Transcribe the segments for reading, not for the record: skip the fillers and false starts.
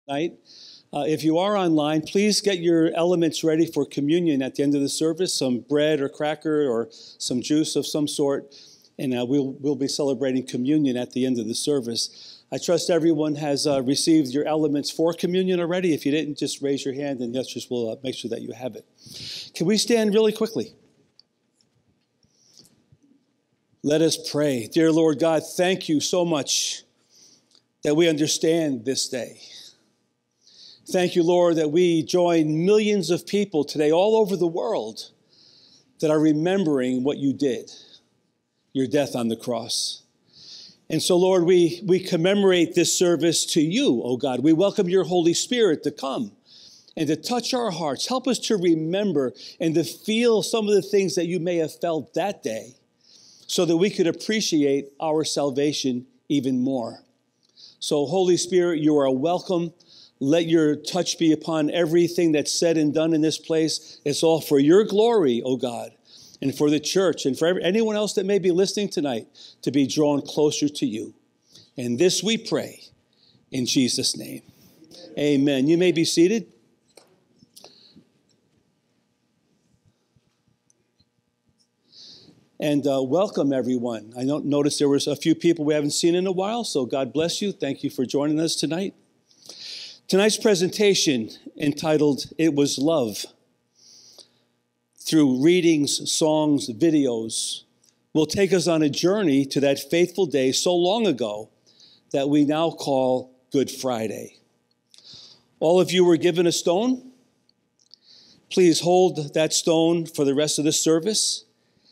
Night. If you are online, please get your elements ready for communion at the end of the service, some bread or cracker or some juice of some sort, and we'll be celebrating communion at the end of the service. I trust everyone has received your elements for communion already. If you didn't, just raise your hand and we'll make sure that you have it. Can we stand really quickly? Let us pray. Dear Lord God, thank you so much that we understand this day. Thank you, Lord, that we join millions of people today all over the world that are remembering what you did, your death on the cross. And so, Lord, we commemorate this service to you, oh God. We welcome your Holy Spirit to come and to touch our hearts. Help us to remember and to feel some of the things that you may have felt that day so that we could appreciate our salvation even more. So, Holy Spirit, you are welcome. Let your touch be upon everything that's said and done in this place. It's all for your glory, O God, and for the church and for anyone else that may be listening tonight to be drawn closer to you. And this we pray in Jesus' name. Amen. You may be seated. And welcome, everyone. I noticed there was a few people we haven't seen in a while, so God bless you. Thank you for joining us tonight. Tonight's presentation, entitled It Was Love, through readings, songs, videos, will take us on a journey to that faithful day so long ago that we now call Good Friday. All of you were given a stone. Please hold that stone for the rest of the service,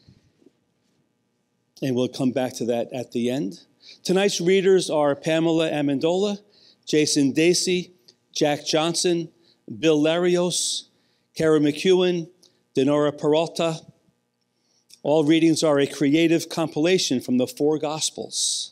and we'll come back to that at the end. Tonight's readers are Pamela Amendola, Jason Dacey, Jack Johnson, Bill Larios, Kara McEwen, Denora Peralta. All readings are a creative compilation from the four Gospels.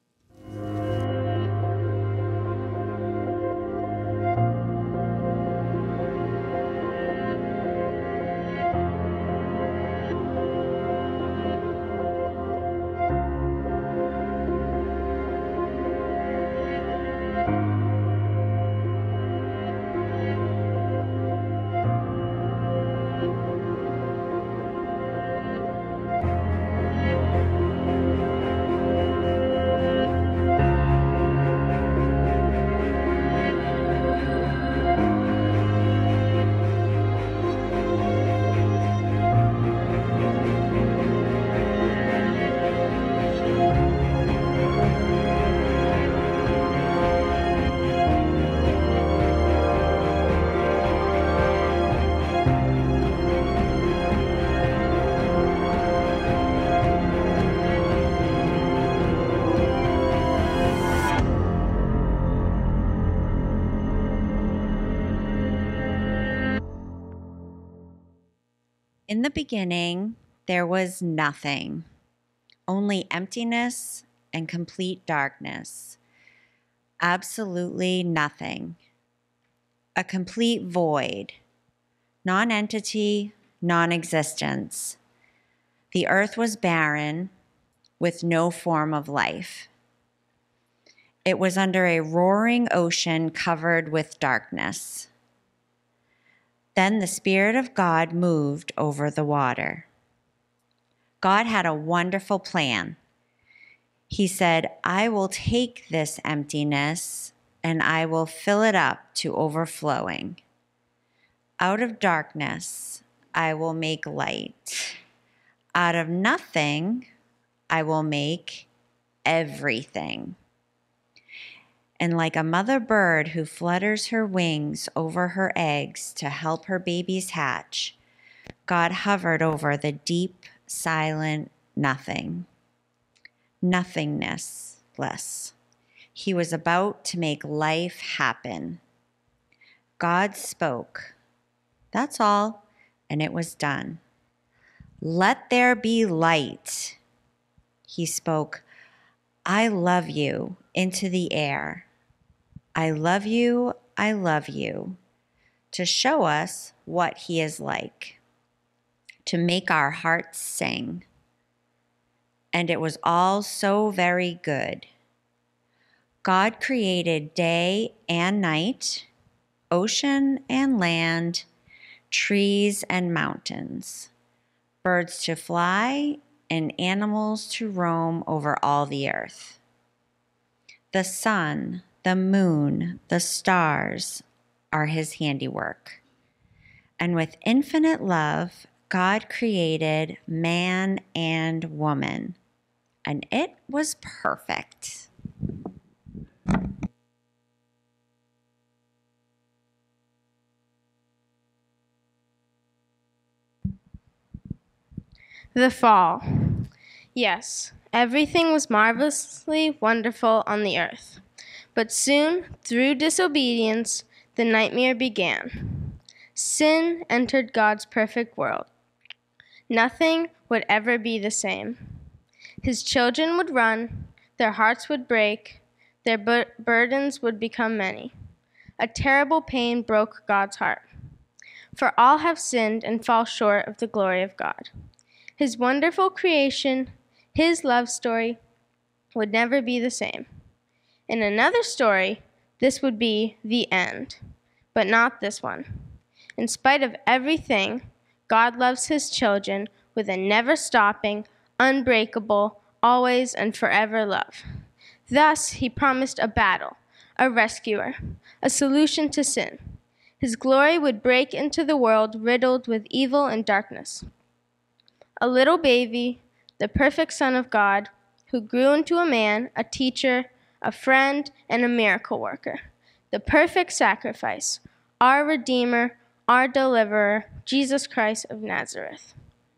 In the beginning, there was nothing, only emptiness and complete darkness. Absolutely nothing. A complete void. Non-entity, non-existence. The earth was barren, with no form of life. It was under a roaring ocean covered with darkness. Then the Spirit of God moved over the water. God had a wonderful plan. He said, I will take this emptiness and I will fill it up to overflowing. Out of darkness, I will make light. Out of nothing, I will make everything. And like a mother bird who flutters her wings over her eggs to help her babies hatch, God hovered over the deep, silent nothing. Nothingness-less. He was about to make life happen. God spoke. That's all, and it was done. Let there be light. He spoke, I love you, into the air. I love you, to show us what he is like, to make our hearts sing. And it was all so very good. God created day and night, ocean and land, trees and mountains, birds to fly, and animals to roam over all the earth. The sun, the moon, the stars are his handiwork. And with infinite love, God created man and woman, and it was perfect. The fall. Yes, everything was marvelously wonderful on the earth. But soon, through disobedience, the nightmare began. Sin entered God's perfect world. Nothing would ever be the same. His children would run, their hearts would break, their burdens would become many. A terrible pain broke God's heart. For all have sinned and fall short of the glory of God. His wonderful creation, his love story, would never be the same. In another story, this would be the end, but not this one. In spite of everything, God loves his children with a never-stopping, unbreakable, always and forever love. Thus, he promised a battle, a rescuer, a solution to sin. His glory would break into the world riddled with evil and darkness. A little baby, the perfect Son of God, who grew into a man, a teacher, a friend, and a miracle worker. The perfect sacrifice, our Redeemer, our Deliverer, Jesus Christ of Nazareth.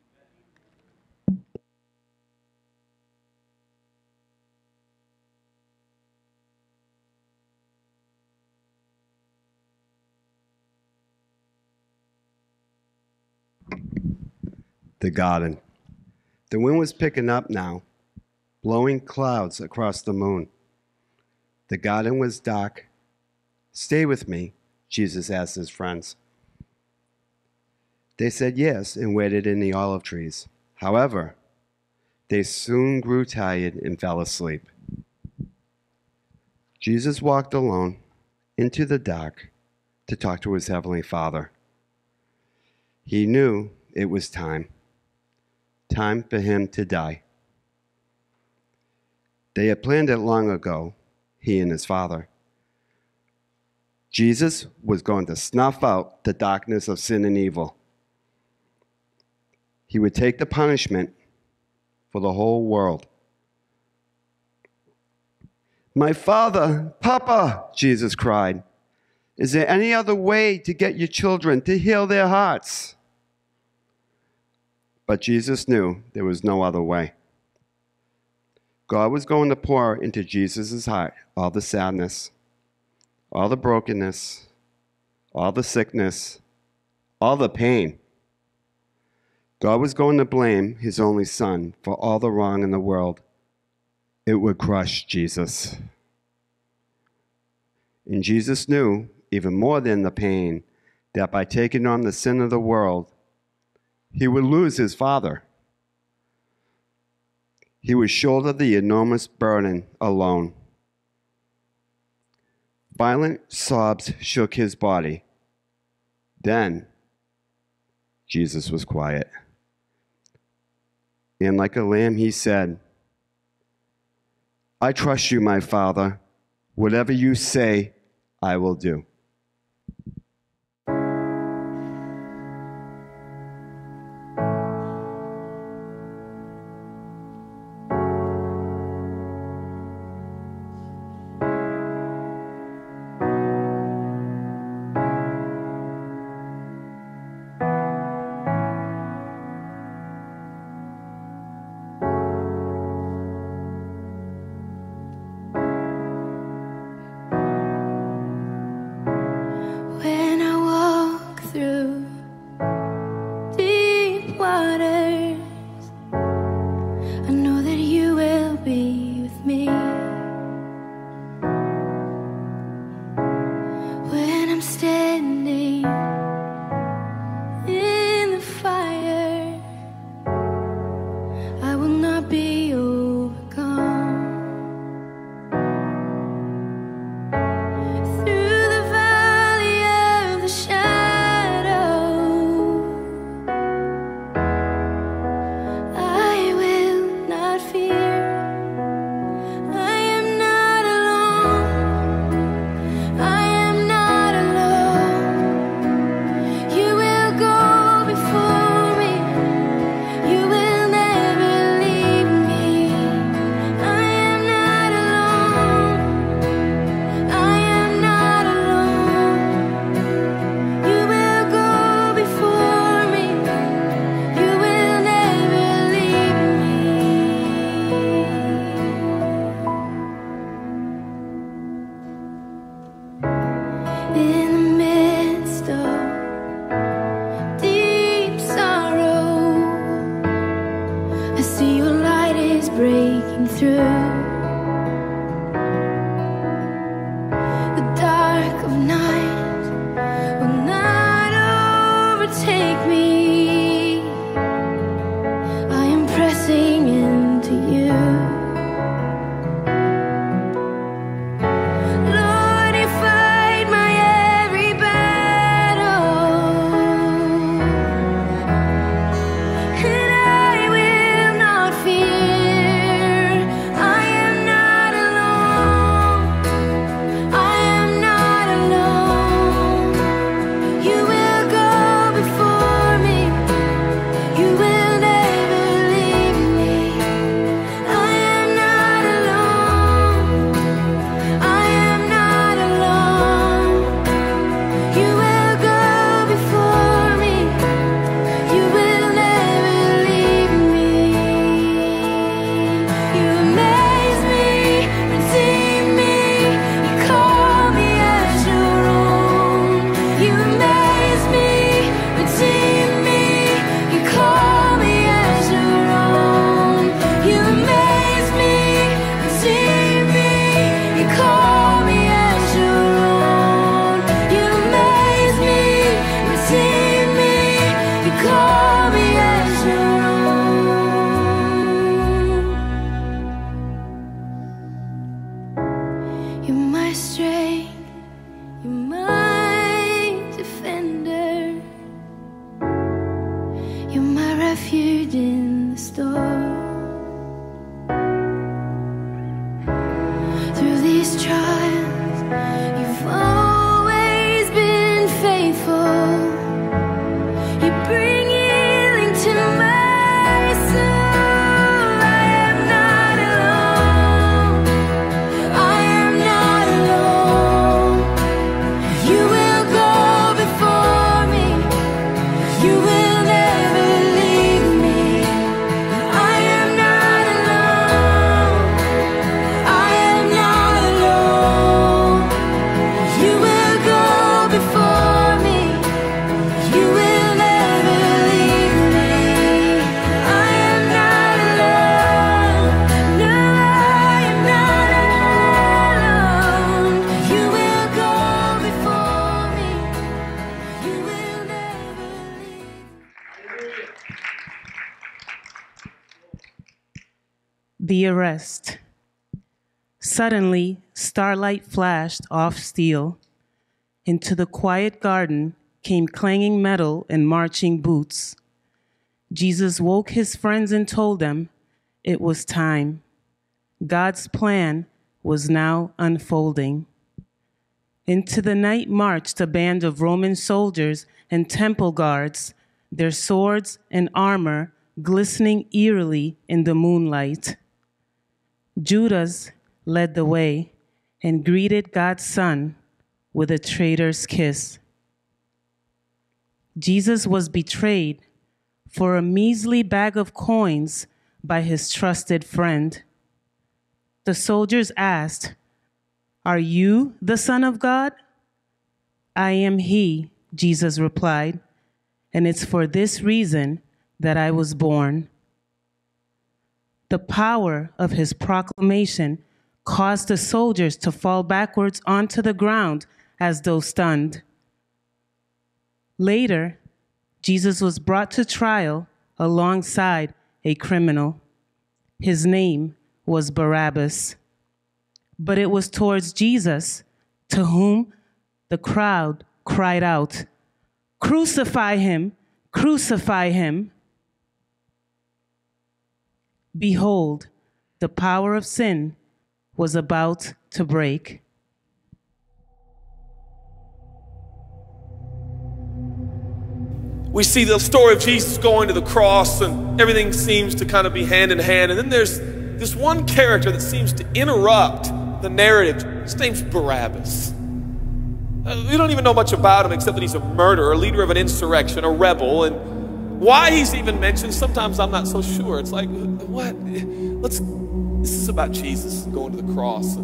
The garden. The wind was picking up now, blowing clouds across the moon. The garden was dark. "Stay with me," Jesus asked his friends. They said yes and waited in the olive trees. However, they soon grew tired and fell asleep. Jesus walked alone into the dark to talk to his heavenly Father. He knew it was time for him to die. They had planned it long ago, he and his Father. Jesus was going to snuff out the darkness of sin and evil. He would take the punishment for the whole world. "My Father, Papa," Jesus cried, "is there any other way to get your children to heal their hearts?" But Jesus knew there was no other way. God was going to pour into Jesus' heart all the sadness, all the brokenness, all the sickness, all the pain. God was going to blame his only Son for all the wrong in the world. It would crush Jesus. And Jesus knew, even more than the pain, that by taking on the sin of the world, he would lose his Father. He would shoulder the enormous burden alone. Violent sobs shook his body. Then, Jesus was quiet. And like a lamb, he said, "I trust you, my Father. Whatever you say, I will do." The arrest. Suddenly, starlight flashed off steel. Into the quiet garden came clanging metal and marching boots. Jesus woke his friends and told them it was time. God's plan was now unfolding. Into the night marched a band of Roman soldiers and temple guards, their swords and armor glistening eerily in the moonlight. Judas led the way and greeted God's Son with a traitor's kiss. Jesus was betrayed for a measly bag of coins by his trusted friend. The soldiers asked, "Are you the Son of God?" "I am he," Jesus replied, "and it's for this reason that I was born." The power of his proclamation caused the soldiers to fall backwards onto the ground as though stunned. Later, Jesus was brought to trial alongside a criminal. His name was Barabbas. But it was towards Jesus to whom the crowd cried out, "Crucify him! Crucify him!" Behold, the power of sin was about to break. We see the story of Jesus going to the cross, and everything seems to kind of be hand in hand. And then there's this one character that seems to interrupt the narrative. His name's Barabbas. We don't even know much about him except that he's a murderer, a leader of an insurrection, a rebel. And why he's even mentioned, sometimes I'm not so sure. It's like, what? This is about Jesus going to the cross.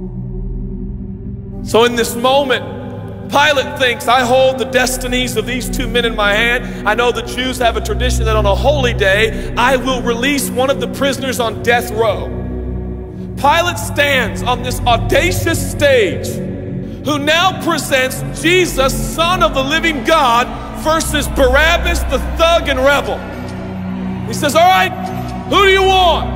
So in this moment, Pilate thinks, I hold the destinies of these two men in my hand. I know the Jews have a tradition that on a holy day, I will release one of the prisoners on death row. Pilate stands on this audacious stage, who now presents Jesus, Son of the living God, versus Barabbas, the thug and rebel. He says, all right, who do you want?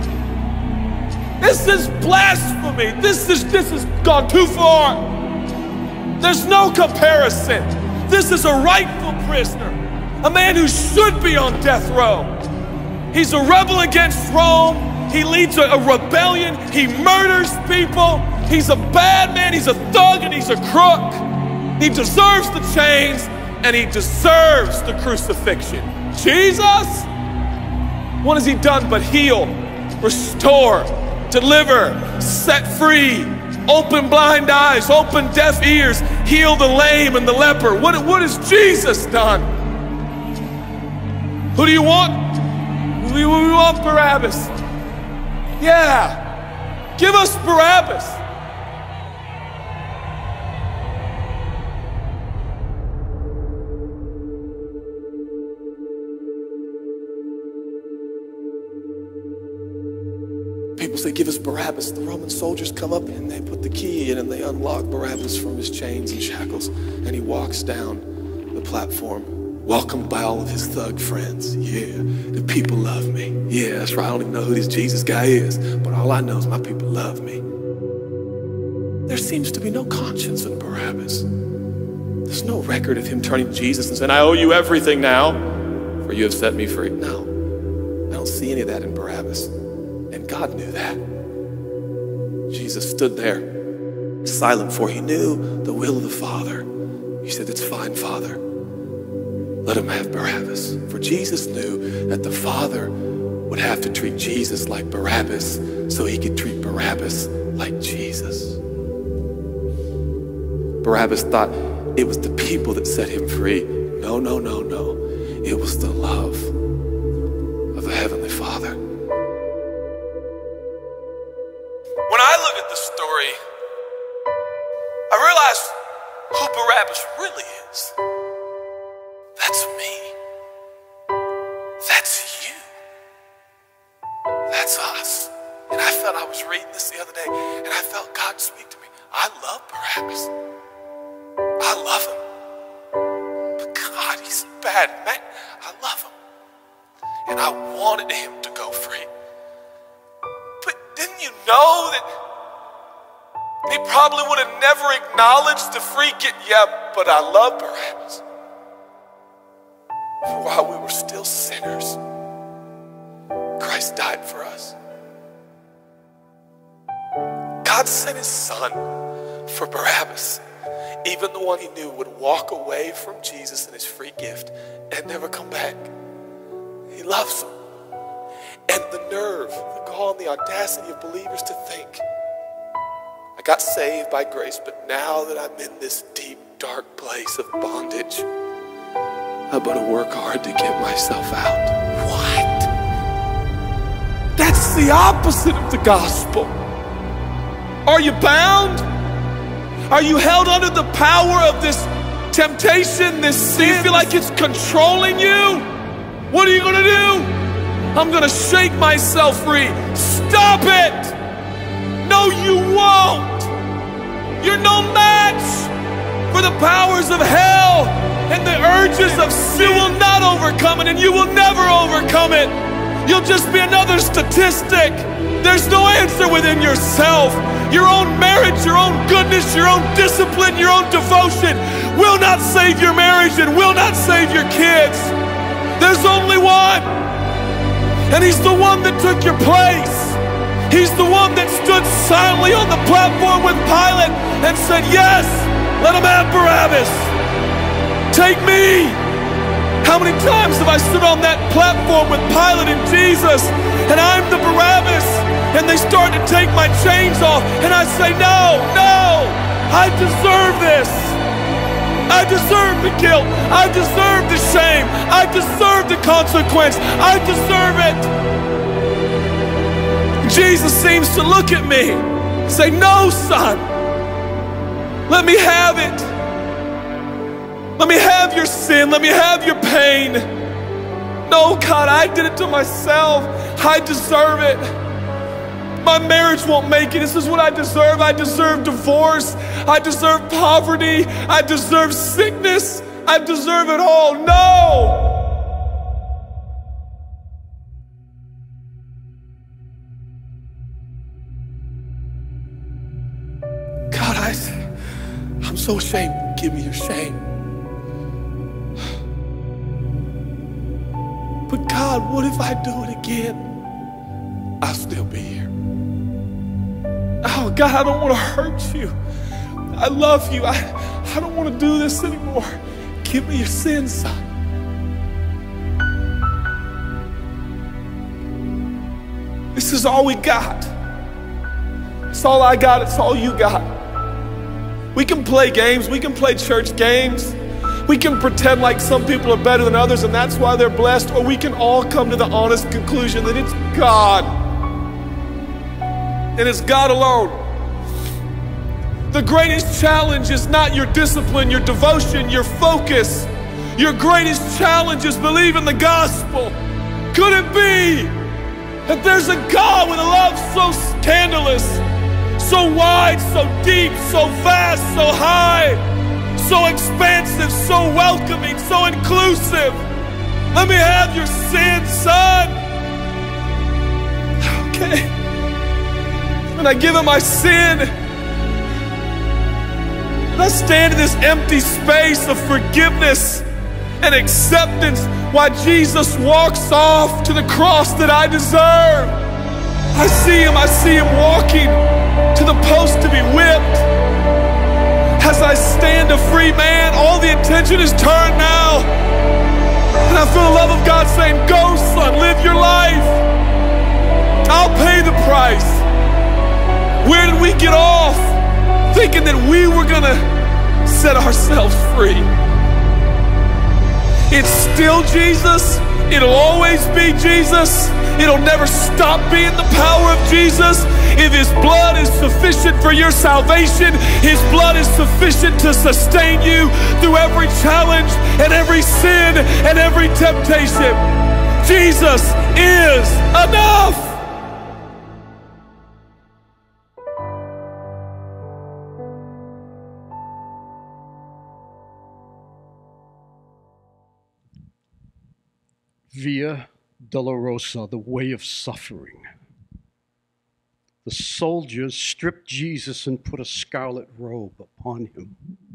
This is blasphemy. This has gone too far. There's no comparison. This is a rightful prisoner, a man who should be on death row. He's a rebel against Rome. He leads a rebellion. He murders people. He's a bad man. He's a thug and he's a crook. He deserves the chains and he deserves the crucifixion. Jesus? What has he done but heal, restore, deliver, set free, open blind eyes, open deaf ears, heal the lame and the leper? What has Jesus done? Who do you want? We want Barabbas. Yeah, give us Barabbas. People say, give us Barabbas. The Roman soldiers come up and they put the key in and they unlock Barabbas from his chains and shackles. And he walks down the platform, welcomed by all of his thug friends. Yeah, the people love me. Yeah, that's right. I don't even know who this Jesus guy is, but all I know is my people love me. There seems to be no conscience in Barabbas. There's no record of him turning to Jesus and saying, I owe you everything now, for you have set me free. No, I don't see any of that in Barabbas. And God knew that. Jesus stood there, silent, for he knew the will of the Father. He said, it's fine, Father. Let him have Barabbas. For Jesus knew that the Father would have to treat Jesus like Barabbas so he could treat Barabbas like Jesus. Barabbas thought it was the people that set him free. No, no, no, no. It was the love of the Heavenly Father. When I look at this story, I realize who Barabbas really is. That's me. That's you. That's us. And I felt, I was reading this the other day, and I felt God speak to me. I love Barabbas. I love him. But God, he's a bad man. I love him. And I wanted him to go free. But didn't you know that he probably would have never acknowledged the free gift? Yeah, but I love Barabbas. For while we were still sinners, Christ died for us. God sent his son for Barabbas, even the one he knew would walk away from Jesus and his free gift and never come back. He loves him. And the nerve, the gall, and the audacity of believers to think, I got saved by grace, but now that I'm in this deep, dark place of bondage, I better work hard to get myself out. What? That's the opposite of the gospel. Are you bound? Are you held under the power of this temptation, this sin? Do you feel like it's controlling you? What are you going to do? I'm going to shake myself free. Stop it! No, you won't. You're no match for the powers of hell and the urges of sin. You will not overcome it, and you will never overcome it. You'll just be another statistic. There's no answer within yourself. Your own marriage, your own goodness, your own discipline, your own devotion will not save your marriage and will not save your kids. There's only one. And he's the one that took your place. He's the one that stood silently on the platform with Pilate and said, yes, let him have Barabbas. Take me. How many times have I stood on that platform with Pilate and Jesus, and I'm the Barabbas, and they start to take my chains off, and I say, no, no, I deserve this. I deserve the guilt. I deserve the shame. I deserve the consequence. I deserve it. Jesus seems to look at me and say, no, son, let me have it. Let me have your sin. Let me have your pain. No, God, I did it to myself. I deserve it. My marriage won't make it. This is what I deserve. I deserve divorce. I deserve poverty. I deserve sickness. I deserve it all. No! God, I'm so ashamed. Give me your shame. But God, what if I do it again? I'll still be here. Oh, God, I don't want to hurt you. I love you. I don't want to do this anymore. Give me your sins, son. This is all we got. It's all I got. It's all you got. We can play games. We can play church games. We can pretend like some people are better than others and that's why they're blessed, or we can all come to the honest conclusion that it's God. And it's God alone. The greatest challenge is not your discipline, your devotion, your focus. Your greatest challenge is believing the gospel. Could it be that there's a God with a love so scandalous, so wide, so deep, so vast, so high, so expansive, so welcoming, so inclusive? Let me have your sin, son. Okay. And I give him my sin. And I stand in this empty space of forgiveness and acceptance while Jesus walks off to the cross that I deserve. I see him walking to the post to be whipped. As I stand a free man, all the attention is turned now. And I feel the love of God saying, go, son, live your life. I'll pay the price. Where did we get off thinking that we were gonna set ourselves free? It's still Jesus. It'll always be Jesus. It'll never stop being the power of Jesus. If his blood is sufficient for your salvation, his blood is sufficient to sustain you through every challenge and every sin and every temptation. Jesus is enough. Via Dolorosa, the way of suffering. The soldiers stripped Jesus and put a scarlet robe upon him.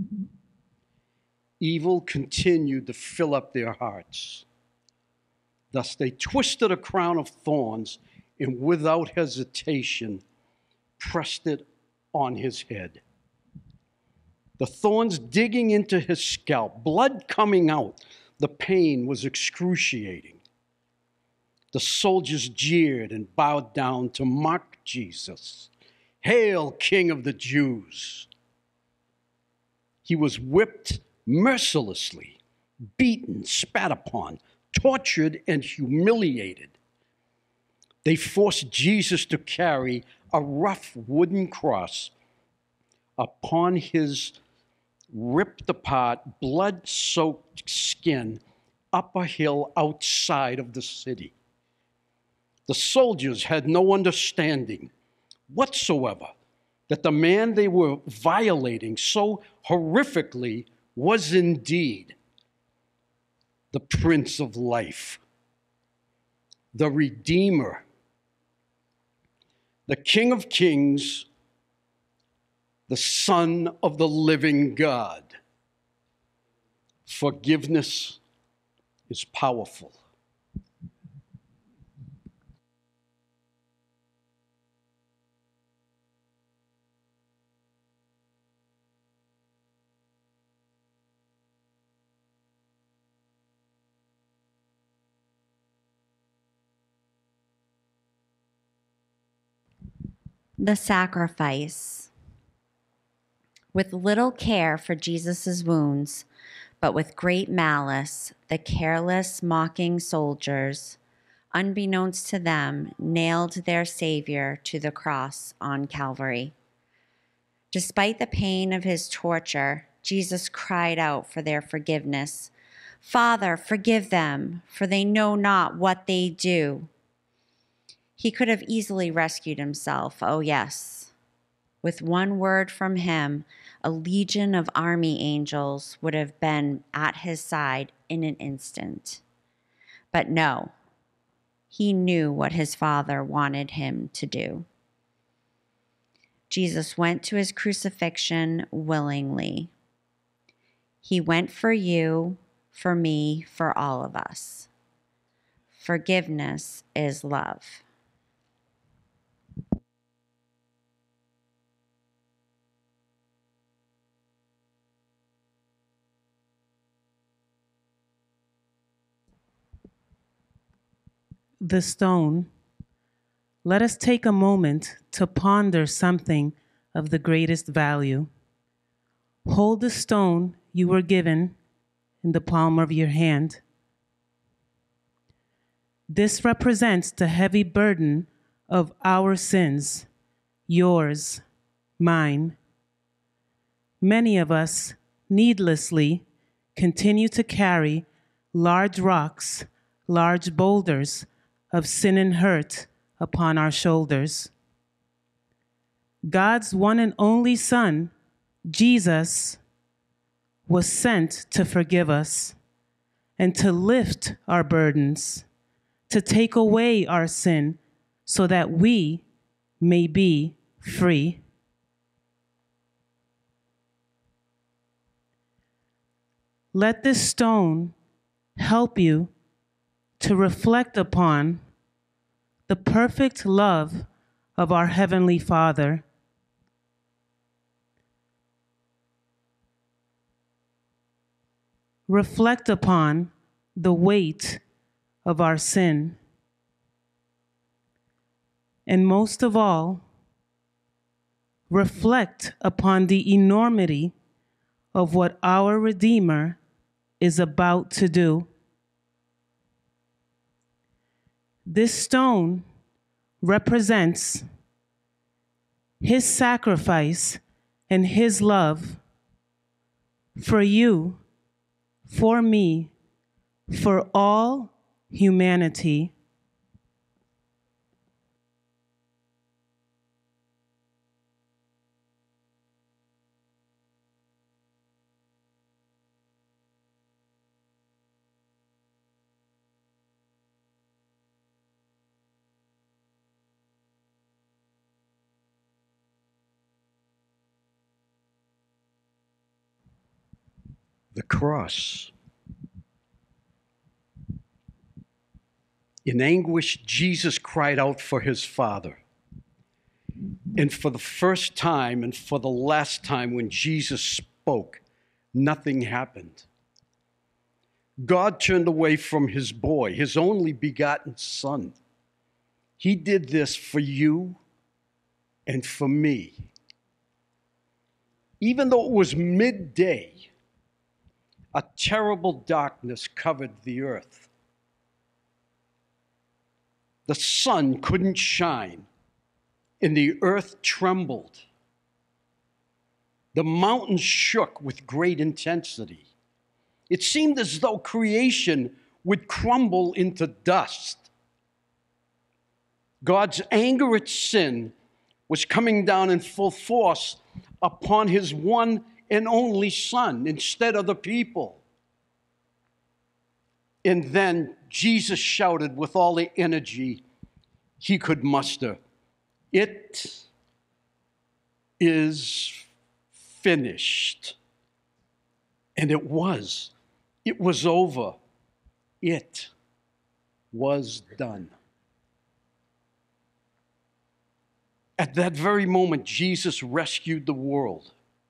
Evil continued to fill up their hearts. Thus they twisted a crown of thorns and without hesitation pressed it on his head. The thorns digging into his scalp, blood coming out. The pain was excruciating. The soldiers jeered and bowed down to mock Jesus. Hail, King of the Jews! He was whipped mercilessly, beaten, spat upon, tortured, and humiliated. They forced Jesus to carry a rough wooden cross upon his ripped apart, blood-soaked skin up a hill outside of the city. The soldiers had no understanding whatsoever that the man they were violating so horrifically was indeed the Prince of Life, the Redeemer, the King of Kings, the Son of the living God. Forgiveness is powerful. The sacrifice. With little care for Jesus' wounds, but with great malice, the careless, mocking soldiers, unbeknownst to them, nailed their Savior to the cross on Calvary. Despite the pain of his torture, Jesus cried out for their forgiveness. Father, forgive them, for they know not what they do. He could have easily rescued himself, oh yes. With one word from him, a legion of army angels would have been at his side in an instant. But no, he knew what his Father wanted him to do. Jesus went to his crucifixion willingly. He went for you, for me, for all of us. Forgiveness is love. The stone. Let us take a moment to ponder something of the greatest value. Hold the stone you were given in the palm of your hand. This represents the heavy burden of our sins, yours, mine. Many of us needlessly continue to carry large rocks, large boulders of sin and hurt upon our shoulders. God's one and only Son, Jesus, was sent to forgive us and to lift our burdens, to take away our sin so that we may be free. Let this stone help you to reflect upon the perfect love of our Heavenly Father. Reflect upon the weight of our sin. And most of all, reflect upon the enormity of what our Redeemer is about to do. This stone represents his sacrifice and his love for you, for me, for all humanity. The cross. In anguish, Jesus cried out for his Father. And for the first time and for the last time when Jesus spoke, nothing happened. God turned away from his boy, his only begotten Son. He did this for you and for me. Even though it was midday, a terrible darkness covered the earth. The sun couldn't shine, and the earth trembled. The mountains shook with great intensity. It seemed as though creation would crumble into dust. God's anger at sin was coming down in full force upon his one and only Son instead of the people. And then Jesus shouted with all the energy he could muster, "It is finished." And it was. It was over. It was done. At that very moment, Jesus rescued the world.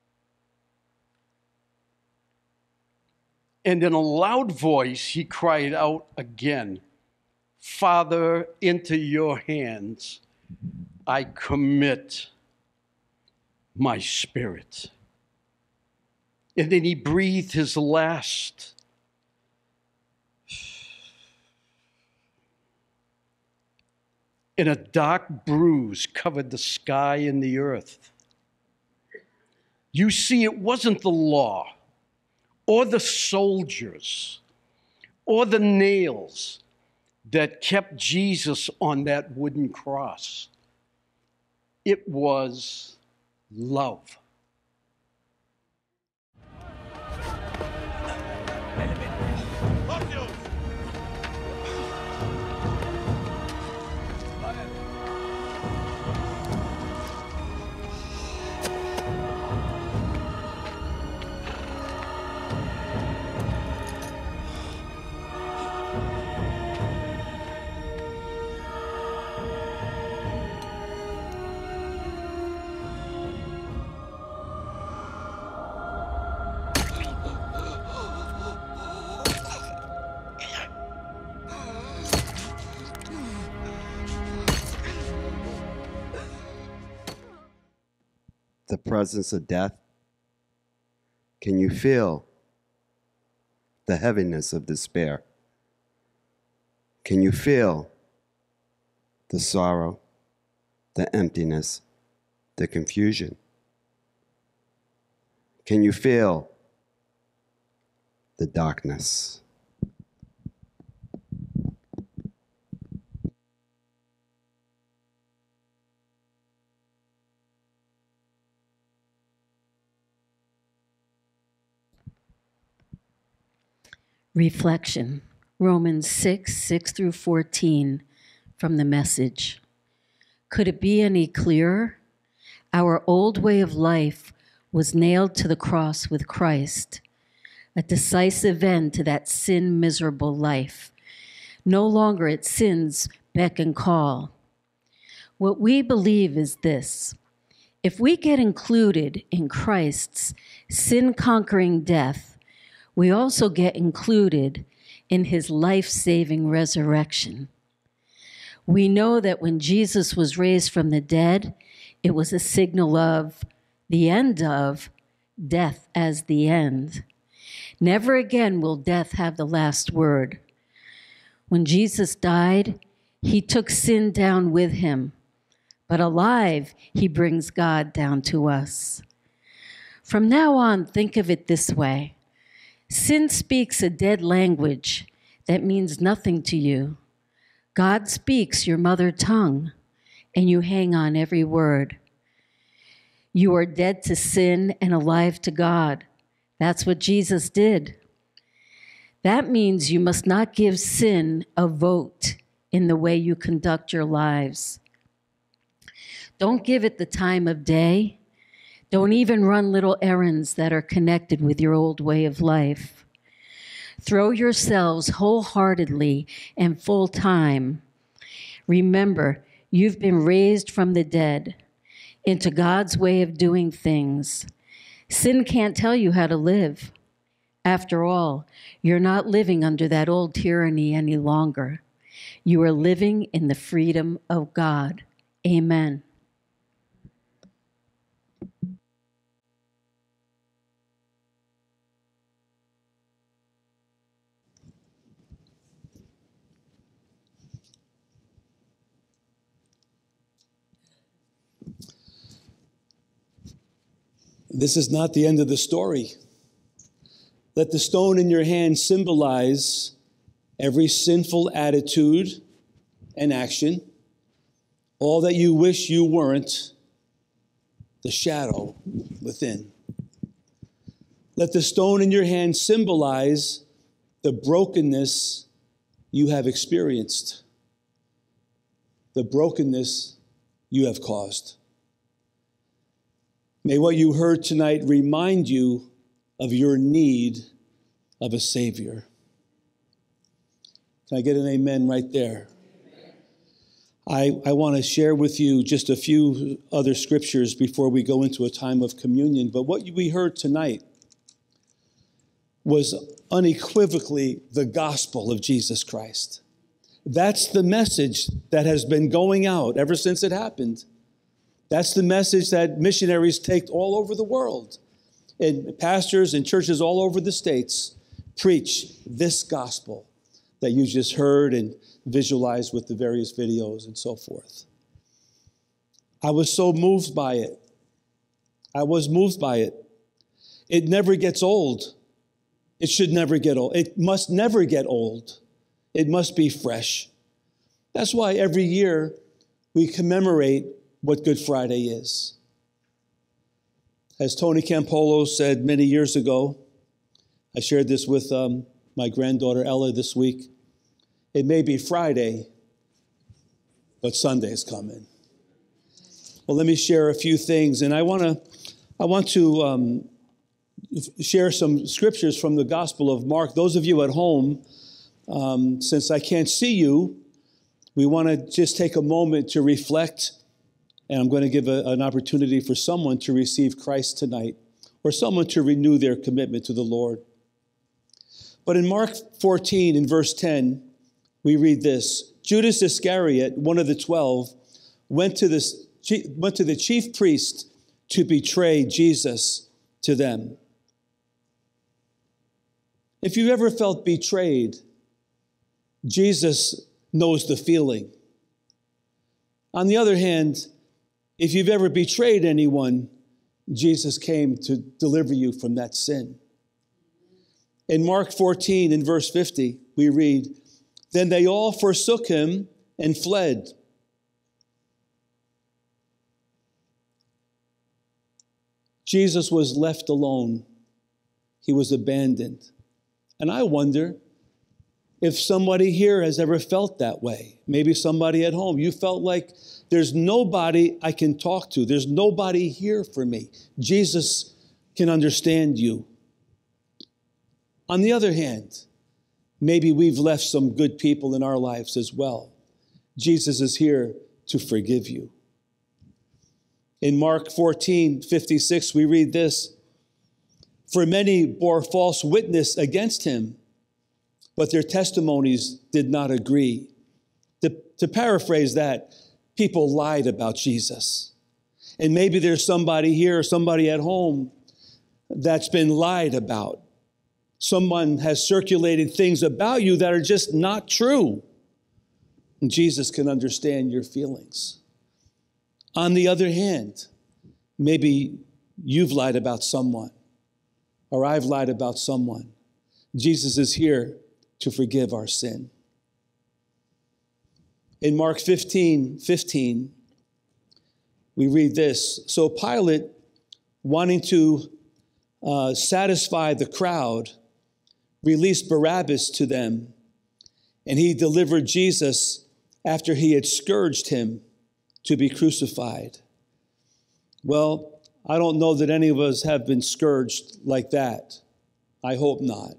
And in a loud voice, he cried out again, "Father, into your hands I commit my spirit." And then he breathed his last. And a dark bruise covered the sky and the earth. You see, it wasn't the law, or the soldiers, or the nails, that kept Jesus on that wooden cross. It was love. The presence of death? Can you feel the heaviness of despair? Can you feel the sorrow, the emptiness, the confusion? Can you feel the darkness? Reflection, Romans 6 through 14, from the Message. Could it be any clearer? Our old way of life was nailed to the cross with Christ, a decisive end to that sin-miserable life. No longer its sins beck and call. What we believe is this: if we get included in Christ's sin-conquering death, we also get included in his life-saving resurrection. We know that when Jesus was raised from the dead, it was a signal of the end of death as the end. Never again will death have the last word. When Jesus died, he took sin down with him, but alive, he brings God down to us. From now on, think of it this way. Sin speaks a dead language that means nothing to you. God speaks your mother tongue, and you hang on every word. You are dead to sin and alive to God. That's what Jesus did. That means you must not give sin a vote in the way you conduct your lives. Don't give it the time of day. Don't even run little errands that are connected with your old way of life. Throw yourselves wholeheartedly and full time. Remember, you've been raised from the dead into God's way of doing things. Sin can't tell you how to live. After all, you're not living under that old tyranny any longer. You are living in the freedom of God. Amen. This is not the end of the story. Let the stone in your hand symbolize every sinful attitude and action, all that you wish you weren't, the shadow within. Let the stone in your hand symbolize the brokenness you have experienced, the brokenness you have caused. May what you heard tonight remind you of your need of a Savior. Can I get an amen right there? I want to share with you just a few other scriptures before we go into a time of communion. But what we heard tonight was unequivocally the gospel of Jesus Christ. That's the message that has been going out ever since it happened. That's the message that missionaries take all over the world. And pastors and churches all over the states preach this gospel that you just heard and visualized with the various videos and so forth. I was so moved by it. I was moved by it. It never gets old. It should never get old. It must never get old. It must be fresh. That's why every year we commemorate what Good Friday is. As Tony Campolo said many years ago, I shared this with my granddaughter Ella this week. It may be Friday, but Sunday's coming. Well, let me share a few things, and I want to share some scriptures from the Gospel of Mark. Those of you at home, since I can't see you, we want to just take a moment to reflect, and I'm going to give an opportunity for someone to receive Christ tonight, or someone to renew their commitment to the Lord. But in Mark 14, in verse 10, we read this: Judas Iscariot, one of the 12, went to the chief priest to betray Jesus to them. If you've ever felt betrayed, Jesus knows the feeling. On the other hand, if you've ever betrayed anyone, Jesus came to deliver you from that sin. In Mark 14, in verse 50, we read, "Then they all forsook him and fled." Jesus was left alone. He was abandoned. And I wonder if somebody here has ever felt that way. Maybe somebody at home. You felt like there's nobody I can talk to. There's nobody here for me. Jesus can understand you. On the other hand, maybe we've left some good people in our lives as well. Jesus is here to forgive you. In Mark 14:56, we read this: "For many bore false witness against him, but their testimonies did not agree." To paraphrase that, people lied about Jesus. And maybe there's somebody here, somebody at home that's been lied about. Someone has circulated things about you that are just not true. And Jesus can understand your feelings. On the other hand, maybe you've lied about someone, or I've lied about someone. Jesus is here to forgive our sin. In Mark 15:15, we read this: "So Pilate, wanting to satisfy the crowd, released Barabbas to them, and he delivered Jesus after he had scourged him to be crucified." Well, I don't know that any of us have been scourged like that. I hope not.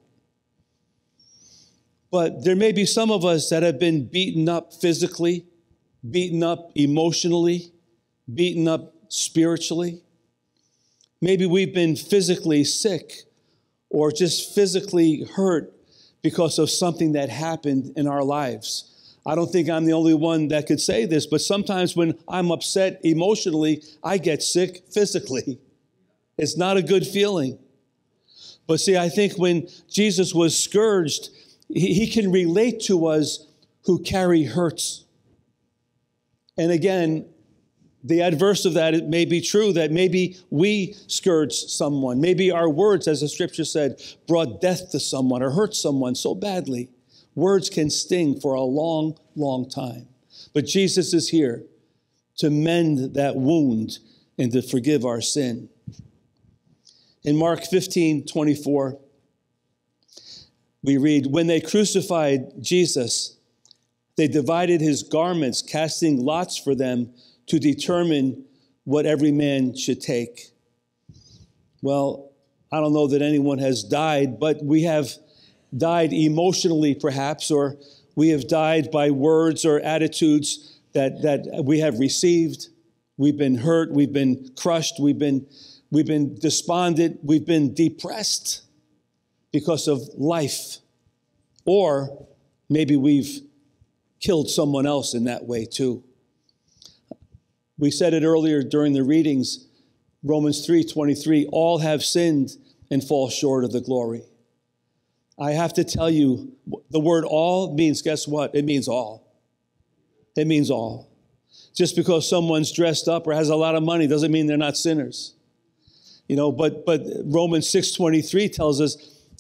But there may be some of us that have been beaten up physically, beaten up emotionally, beaten up spiritually. Maybe we've been physically sick or just physically hurt because of something that happened in our lives. I don't think I'm the only one that could say this, but sometimes when I'm upset emotionally, I get sick physically. It's not a good feeling. But see, I think when Jesus was scourged, he can relate to us who carry hurts. And again, the adverse of that, it may be true that maybe we scourged someone. Maybe our words, as the scripture said, brought death to someone or hurt someone so badly. Words can sting for a long, long time. But Jesus is here to mend that wound and to forgive our sin. In Mark 15:24, we read, "When they crucified Jesus, they divided his garments, casting lots for them to determine what every man should take." Well, I don't know that anyone has died, but we have died emotionally perhaps, or we have died by words or attitudes that we have received. We've been hurt, we've been crushed, we've been despondent, we've been depressed because of life. Or maybe we've killed someone else in that way too. We said it earlier during the readings, Romans 3:23, all have sinned and fall short of the glory. I have to tell you, the word all means, guess what? It means all. It means all. Just because someone's dressed up or has a lot of money doesn't mean they're not sinners. But Romans 6:23 tells us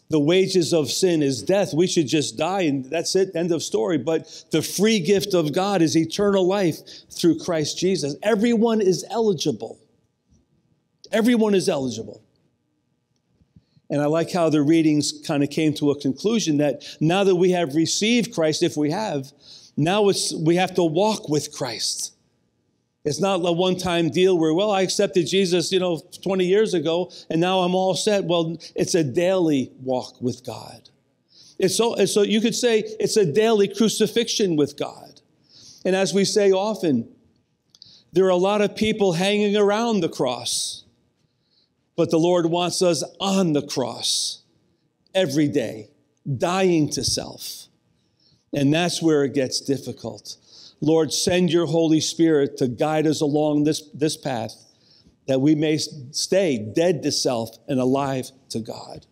The wages of sin is death. We should just die and that's it, end of story. But the free gift of God is eternal life through Christ Jesus. Everyone is eligible. Everyone is eligible. And I like how the readings kind of came to a conclusion that now that we have received Christ, if we have, now we have to walk with Christ. It's not a one-time deal where, well, I accepted Jesus, 20 years ago, and now I'm all set. Well, it's a daily walk with God. So you could say it's a daily crucifixion with God. And as we say often, there are a lot of people hanging around the cross, but the Lord wants us on the cross every day, dying to self. And that's where it gets difficult. Lord, send your Holy Spirit to guide us along this path that we may stay dead to self and alive to God.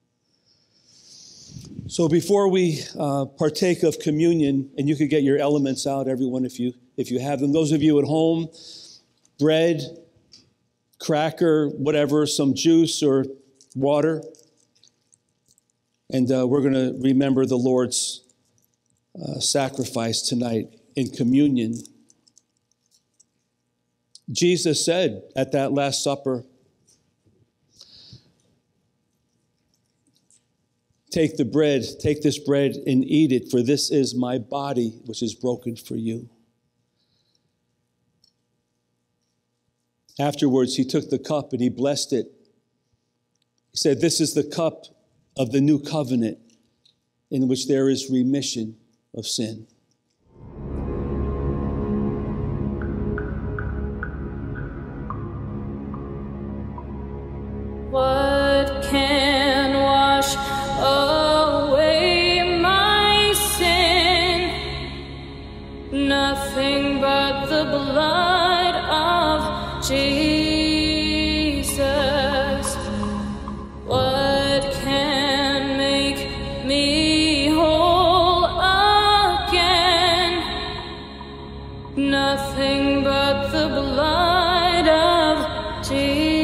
So before we partake of communion, and you could get your elements out, everyone, if you have them. Those of you at home, bread, cracker, whatever, some juice or water. And we're going to remember the Lord's sacrifice tonight in communion. Jesus said at that Last Supper, take this bread and eat it, for this is my body, which is broken for you. Afterwards, he took the cup and he blessed it. He said, this is the cup of the new covenant in which there is remission of sin. What can wash away my sin? Nothing but the blood of Jesus. What can make me whole again? Nothing but the blood of Jesus.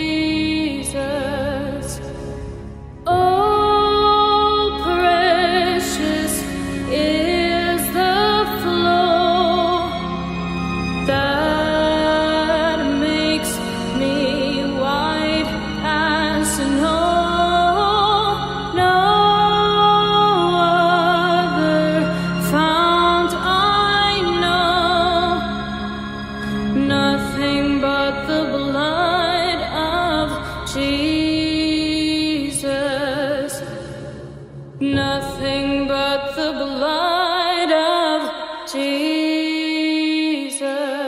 Nothing but the blood of Jesus.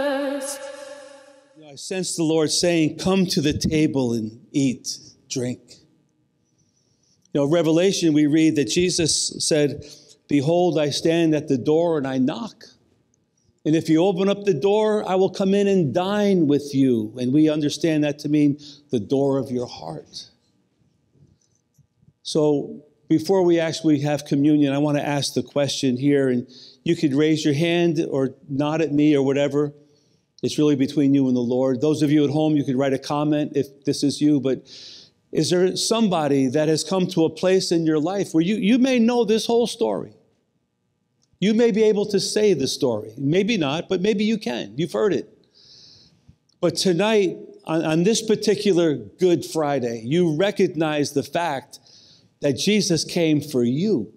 I sense the Lord saying, come to the table and eat, drink. Revelation, we read that Jesus said, behold, I stand at the door and I knock. And if you open up the door, I will come in and dine with you. And we understand that to mean the door of your heart. So before we actually have communion, I want to ask the question here, and you could raise your hand or nod at me or whatever. It's really between you and the Lord. Those of you at home, you could write a comment if this is you, but is there somebody that has come to a place in your life where you may know this whole story? You may be able to say the story. Maybe not, but maybe you can. You've heard it. But tonight, on this particular Good Friday, you recognize the fact that Jesus came for you.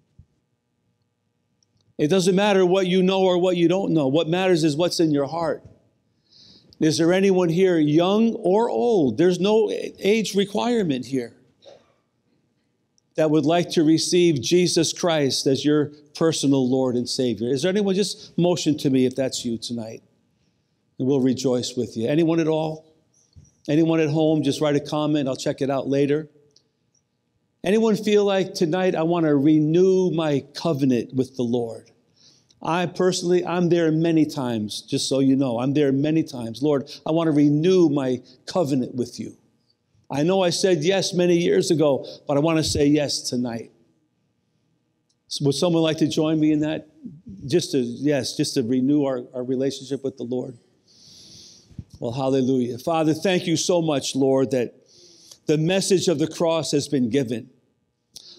It doesn't matter what you know or what you don't know. What matters is what's in your heart. Is there anyone here, young or old? There's no age requirement here, that would like to receive Jesus Christ as your personal Lord and Savior. Is there anyone? Just motion to me if that's you tonight, and we'll rejoice with you. Anyone at all? Anyone at home? Just write a comment. I'll check it out later. Anyone feel like tonight I want to renew my covenant with the Lord? I personally, I'm there many times, just so you know. I'm there many times. Lord, I want to renew my covenant with you. I know I said yes many years ago, but I want to say yes tonight. So would someone like to join me in that? Just to renew our relationship with the Lord. Well, hallelujah. Father, thank you so much, Lord, that the message of the cross has been given.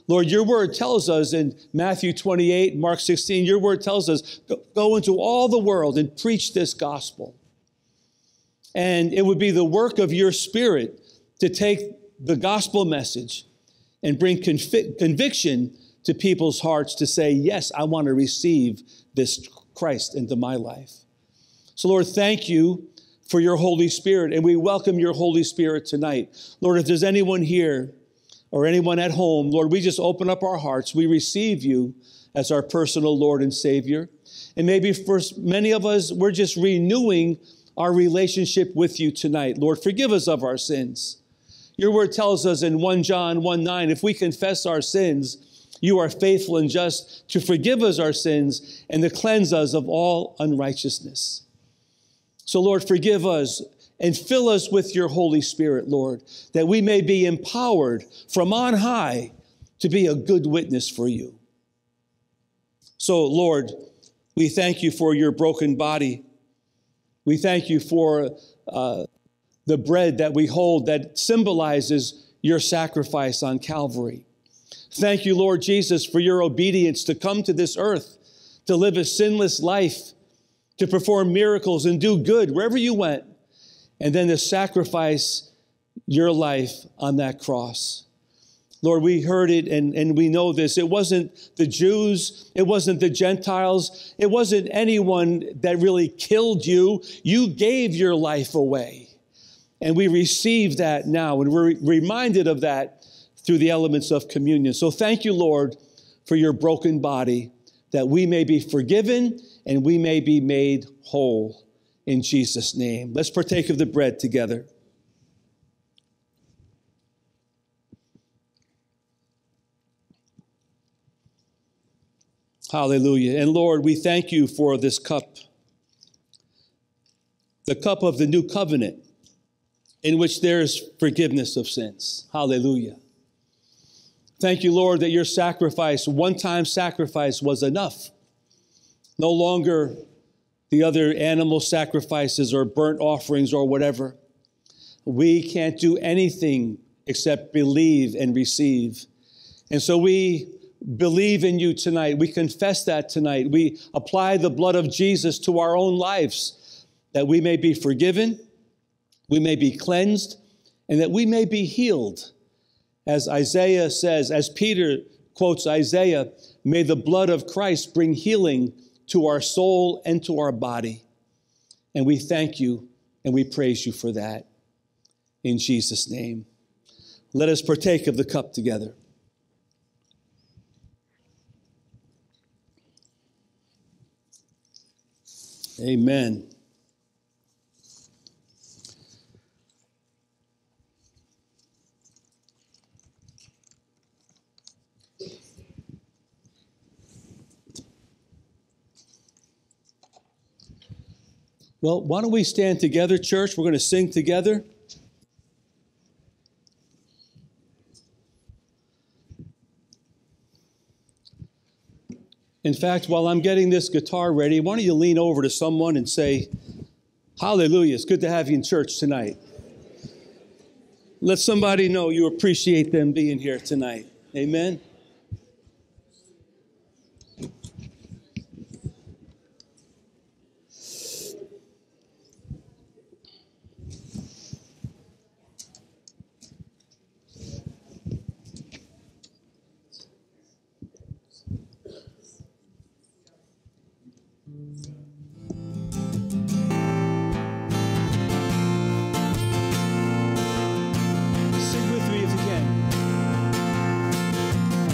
Lord, your word tells us in Matthew 28, Mark 16, your word tells us, go into all the world and preach this gospel. And it would be the work of your Spirit to take the gospel message and bring conviction to people's hearts to say, yes, I want to receive this Christ into my life. So, Lord, thank you for your Holy Spirit, and we welcome your Holy Spirit tonight. Lord, if there's anyone here or anyone at home, Lord, we just open up our hearts. We receive you as our personal Lord and Savior. And maybe for many of us, we're just renewing our relationship with you tonight. Lord, forgive us of our sins. Your word tells us in 1 John 1:9, if we confess our sins, you are faithful and just to forgive us our sins and to cleanse us of all unrighteousness. So, Lord, forgive us and fill us with your Holy Spirit, Lord, that we may be empowered from on high to be a good witness for you. So, Lord, we thank you for your broken body. We thank you for the bread that we hold that symbolizes your sacrifice on Calvary. Thank you, Lord Jesus, for your obedience to come to this earth, to live a sinless life, to perform miracles and do good wherever you went, and then to sacrifice your life on that cross. Lord, we heard it and we know this. It wasn't the Jews. It wasn't the Gentiles. It wasn't anyone that really killed you. You gave your life away. And we receive that now, and we're reminded of that through the elements of communion. So thank you, Lord, for your broken body, that we may be forgiven and we may be made whole in Jesus' name. Let's partake of the bread together. Hallelujah. And Lord, we thank you for this cup, the cup of the new covenant, in which there is forgiveness of sins. Hallelujah. Thank you, Lord, that your sacrifice, one-time sacrifice, was enough. No longer the other animal sacrifices or burnt offerings or whatever. We can't do anything except believe and receive. And so we believe in you tonight. We confess that tonight. We apply the blood of Jesus to our own lives, that we may be forgiven, we may be cleansed, and that we may be healed. As Isaiah says, as Peter quotes Isaiah, may the blood of Christ bring healing to our soul and to our body. And we thank you and we praise you for that. In Jesus' name. Let us partake of the cup together. Amen. Well, why don't we stand together, church? We're going to sing together. In fact, while I'm getting this guitar ready, why don't you lean over to someone and say, hallelujah, it's good to have you in church tonight. Let somebody know you appreciate them being here tonight. Amen. Sing with me if you can.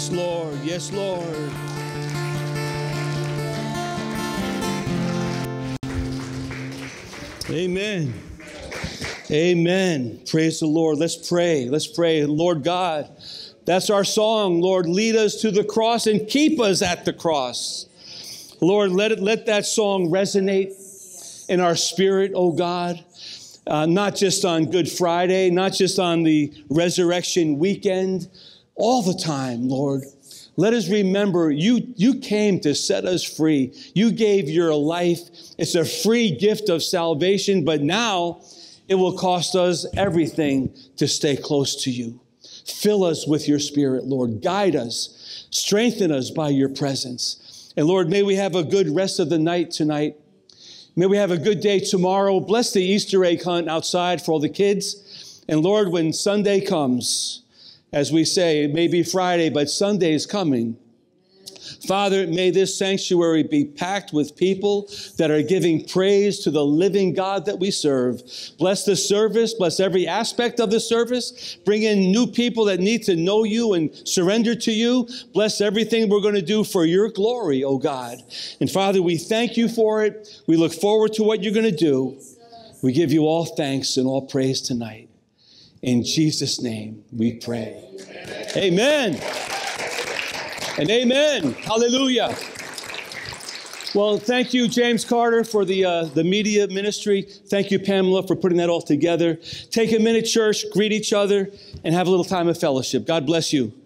Yes, Lord. Yes, Lord. Amen. Amen. Praise the Lord. Let's pray. Let's pray. Lord God, that's our song. Lord, lead us to the cross and keep us at the cross. Lord, let that song resonate in our spirit, oh God. Not just on Good Friday, not just on the resurrection weekend, all the time, Lord. Let us remember you came to set us free. You gave your life. It's a free gift of salvation, but now it will cost us everything to stay close to you. Fill us with your Spirit, Lord. Guide us. Strengthen us by your presence. And Lord, may we have a good rest of the night tonight. May we have a good day tomorrow. Bless the Easter egg hunt outside for all the kids. And Lord, when Sunday comes, as we say, it may be Friday, but Sunday is coming. Father, may this sanctuary be packed with people that are giving praise to the living God that we serve. Bless the service. Bless every aspect of the service. Bring in new people that need to know you and surrender to you. Bless everything we're going to do for your glory, oh God. And Father, we thank you for it. We look forward to what you're going to do. We give you all thanks and all praise tonight. In Jesus' name we pray. Amen. And amen. Hallelujah. Well, thank you, James Carter, for the media ministry. Thank you, Pamela, for putting that all together. Take a minute, church, greet each other, and have a little time of fellowship. God bless you.